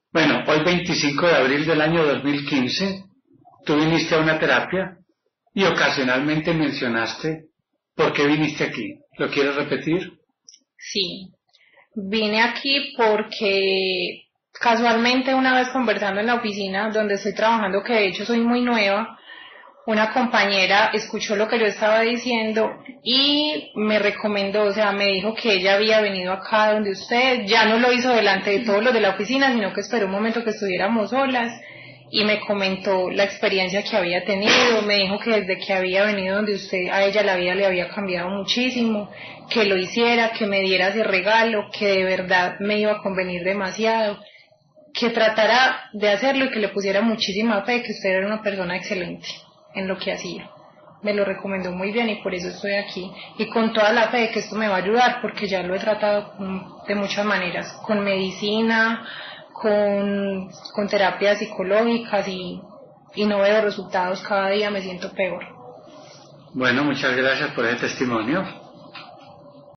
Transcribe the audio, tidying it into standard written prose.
Bueno, hoy 25 de abril del año 2015, tú viniste a una terapia y ocasionalmente mencionaste por qué viniste aquí. ¿Lo quieres repetir? Sí, vine aquí porque casualmente una vez conversando en la oficina donde estoy trabajando, que de hecho soy muy nueva, una compañera escuchó lo que yo estaba diciendo y me recomendó, o sea, me dijo que ella había venido acá donde usted, ya no lo hizo delante de todos los de la oficina, sino que esperó un momento que estuviéramos solas y me comentó la experiencia que había tenido, me dijo que desde que había venido donde usted, a ella la vida le había cambiado muchísimo, que lo hiciera, que me diera ese regalo, que de verdad me iba a convenir demasiado, que tratara de hacerlo y que le pusiera muchísima fe, que usted era una persona excelente en lo que hacía. Me lo recomendó muy bien y por eso estoy aquí. Y con toda la fe de que esto me va a ayudar, porque ya lo he tratado de muchas maneras, con medicina, con terapias psicológicas y no veo resultados, cada día me siento peor. Bueno, muchas gracias por ese testimonio.